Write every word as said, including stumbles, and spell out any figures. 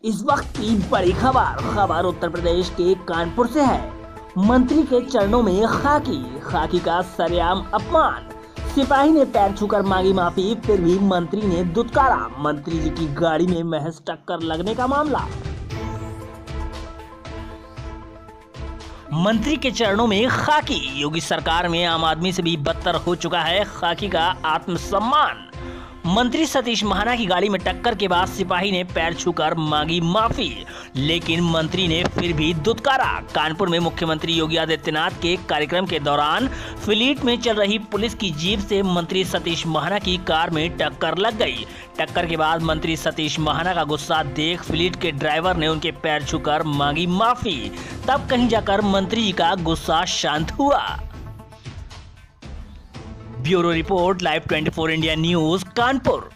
इस वक्त की बड़ी खबर खबर उत्तर प्रदेश के कानपुर से है। मंत्री के चरणों में खाकी खाकी का सरेआम अपमान। सिपाही ने पैर छूकर मांगी माफी, फिर भी मंत्री ने दुत्कारा। मंत्री जी की गाड़ी में महज टक्कर लगने का मामला। मंत्री के चरणों में खाकी। योगी सरकार में आम आदमी से भी बदतर हो चुका है खाकी का आत्मसम्मान। मंत्री सतीश महाना की गाड़ी में टक्कर के बाद सिपाही ने पैर छूकर मांगी माफी, लेकिन मंत्री ने फिर भी दुत्कारा। कानपुर में मुख्यमंत्री योगी आदित्यनाथ के कार्यक्रम के दौरान फ्लीट में चल रही पुलिस की जीप से मंत्री सतीश महाना की कार में टक्कर लग गई। टक्कर के बाद मंत्री सतीश महाना का गुस्सा देख फ्लीट के ड्राइवर ने उनके पैर छूकर मांगी माफी। तब कहीं जाकर मंत्री जी का गुस्सा शांत हुआ। ब्यूरो रिपोर्ट, लाइव चौबीस इंडिया न्यूज, कानपुर।